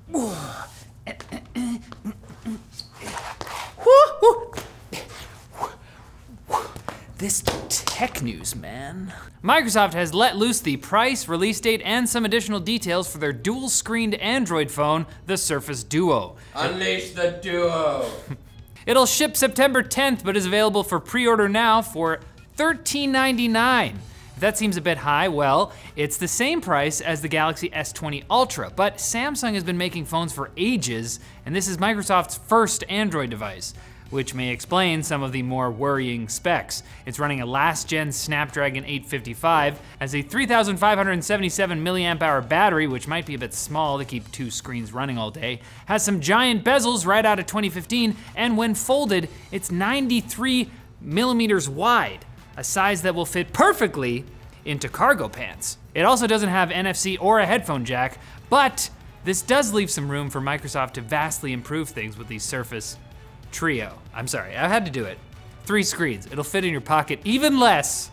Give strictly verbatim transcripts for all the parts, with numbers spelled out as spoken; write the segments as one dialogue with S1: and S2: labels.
S1: This tech news, man. Microsoft has let loose the price, release date, and some additional details for their dual-screened Android phone, the Surface Duo.
S2: Unleash the Duo.
S1: It'll ship September tenth, but is available for pre-order now for thirteen ninety-nine. If that seems a bit high, well, it's the same price as the Galaxy S twenty Ultra, but Samsung has been making phones for ages, and this is Microsoft's first Android device, which may explain some of the more worrying specs. It's running a last-gen Snapdragon eight fifty-five, has a three thousand five hundred seventy-seven milliamp hour battery, which might be a bit small to keep two screens running all day, has some giant bezels right out of twenty fifteen, and when folded, it's ninety-three millimeters wide, a size that will fit perfectly into cargo pants. It also doesn't have N F C or a headphone jack, but this does leave some room for Microsoft to vastly improve things with the Surface Trio. I'm sorry, I had to do it. Three screens, it'll fit in your pocket even less,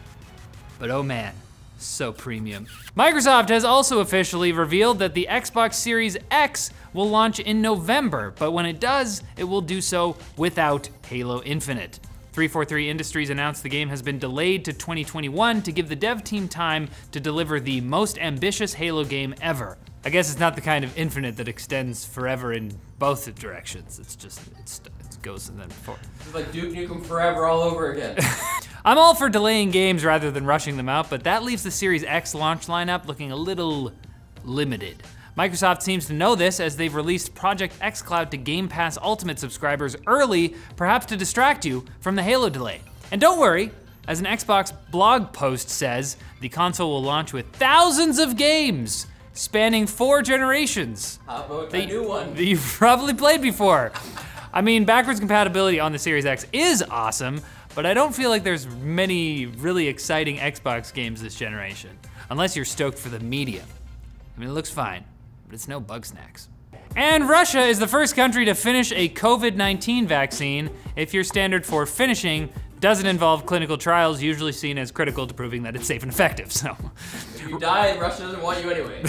S1: but oh man, so premium. Microsoft has also officially revealed that the Xbox Series X will launch in November, but when it does, it will do so without Halo Infinite. three forty-three Industries announced the game has been delayed to twenty twenty-one to give the dev team time to deliver the most ambitious Halo game ever. I guess it's not the kind of Infinite that extends forever in both directions. It's just, it's, it goes and then forth.
S2: It's like Duke Nukem Forever all over again.
S1: I'm all for delaying games rather than rushing them out, but that leaves the Series X launch lineup looking a little limited. Microsoft seems to know this as they've released Project xCloud to Game Pass Ultimate subscribers early, perhaps to distract you from the Halo delay. And don't worry, as an Xbox blog post says, the console will launch with thousands of games spanning four generations.
S2: How about
S1: that,
S2: a new one?
S1: That you've probably played before. I mean, backwards compatibility on the Series X is awesome, but I don't feel like there's many really exciting Xbox games this generation, unless you're stoked for the medium. I mean, it looks fine, but it's no Bugsnax. And Russia is the first country to finish a COVID nineteen vaccine if your standard for finishing doesn't involve clinical trials usually seen as critical to proving that it's safe and effective, so.
S2: If you die, Russia doesn't want you anyway.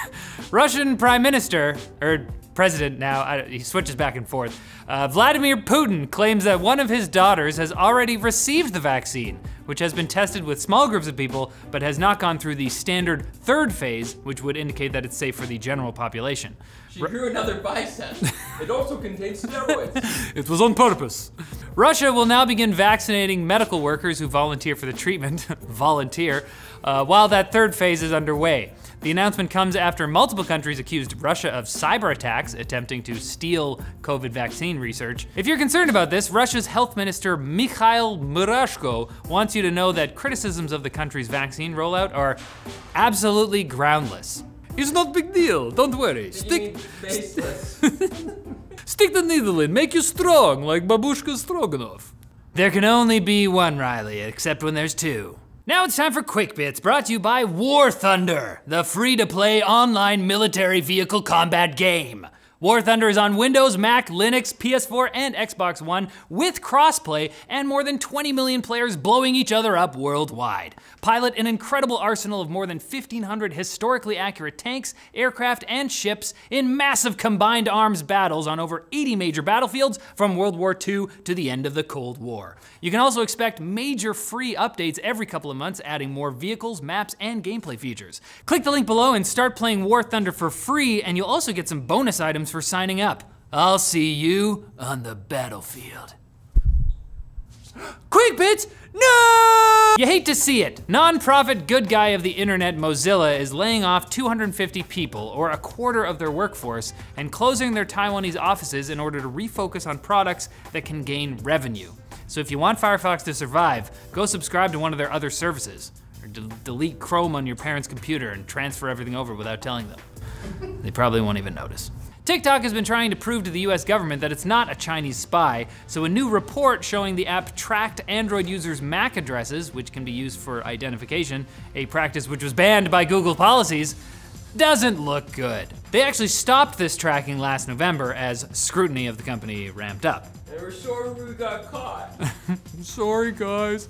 S1: Russian Prime Minister, or President now, I, he switches back and forth, uh, Vladimir Putin claims that one of his daughters has already received the vaccine, which has been tested with small groups of people, but has not gone through the standard third phase, which would indicate that it's safe for the general population.
S2: She grew another bicep. It also contains steroids.
S1: It was on purpose. Russia will now begin vaccinating medical workers who volunteer for the treatment, volunteer, uh, while that third phase is underway. The announcement comes after multiple countries accused Russia of cyber attacks attempting to steal COVID vaccine research. If you're concerned about this, Russia's health minister Mikhail Murashko wants you to know that criticisms of the country's vaccine rollout are absolutely groundless. It's not a big deal, don't worry. Stick, stick the needle in, make you strong like Babushka Stroganoff. There can only be one Riley, except when there's two. Now it's time for Quick Bits, brought to you by War Thunder, the free-to-play online military vehicle combat game. War Thunder is on Windows, Mac, Linux, P S four, and Xbox One with crossplay and more than twenty million players blowing each other up worldwide. Pilot an incredible arsenal of more than fifteen hundred historically accurate tanks, aircraft, and ships in massive combined arms battles on over eighty major battlefields from World War Two to the end of the Cold War. You can also expect major free updates every couple of months, adding more vehicles, maps, and gameplay features. Click the link below and start playing War Thunder for free, and you'll also get some bonus items for signing up. I'll see you on the battlefield. Quick Bits, no! You hate to see it. Non-profit good guy of the internet Mozilla is laying off two hundred fifty people, or a quarter of their workforce, and closing their Taiwanese offices in order to refocus on products that can gain revenue. So if you want Firefox to survive, go subscribe to one of their other services, or de delete Chrome on your parents' computer and transfer everything over without telling them. They probably won't even notice. TikTok has been trying to prove to the U S government that it's not a Chinese spy, so a new report showing the app tracked Android users' M A C addresses, which can be used for identification, a practice which was banned by Google policies, doesn't look good. They actually stopped this tracking last November as scrutiny of the company ramped up.
S2: They were sorry we got caught.
S1: Sorry guys.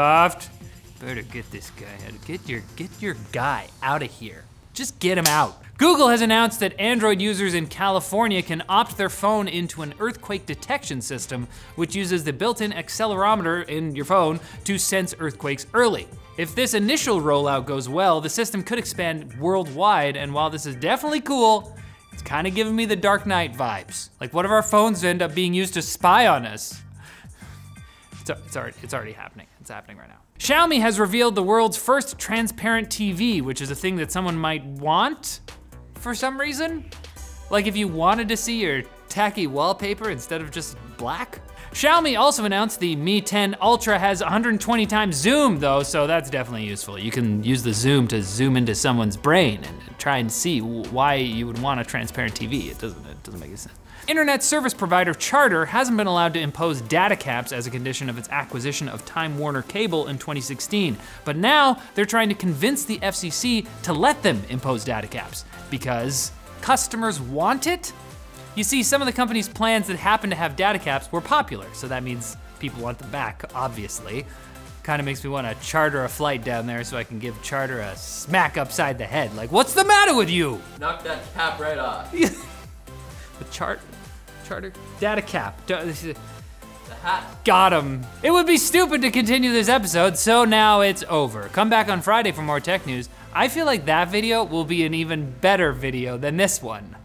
S1: Microsoft, better get this guy out. Get your, get your guy out of here. Just get him out. Google has announced that Android users in California can opt their phone into an earthquake detection system, which uses the built-in accelerometer in your phone to sense earthquakes early. If this initial rollout goes well, the system could expand worldwide, and while this is definitely cool, it's kind of giving me the Dark Knight vibes. Like, what if our phones end up being used to spy on us? It's, it's, already, it's already happening. It's happening right now. Xiaomi has revealed the world's first transparent T V, which is a thing that someone might want for some reason. Like if you wanted to see your tacky wallpaper instead of just black. Xiaomi also announced the Mi ten Ultra has one hundred twenty times zoom though, so that's definitely useful. You can use the zoom to zoom into someone's brain and try and see why you would want a transparent T V. It doesn't, it doesn't make any sense. Internet service provider Charter hasn't been allowed to impose data caps as a condition of its acquisition of Time Warner Cable in twenty sixteen. But now they're trying to convince the F C C to let them impose data caps because customers want it. You see, some of the company's plans that happen to have data caps were popular, so that means people want them back, obviously. Kind of makes me want to charter a flight down there so I can give Charter a smack upside the head. Like, what's the matter with you?
S2: Knock that cap right off.
S1: The chart, charter, data cap.
S2: The hat.
S1: Got him. It would be stupid to continue this episode, so now it's over. Come back on Friday for more tech news. I feel like that video will be an even better video than this one.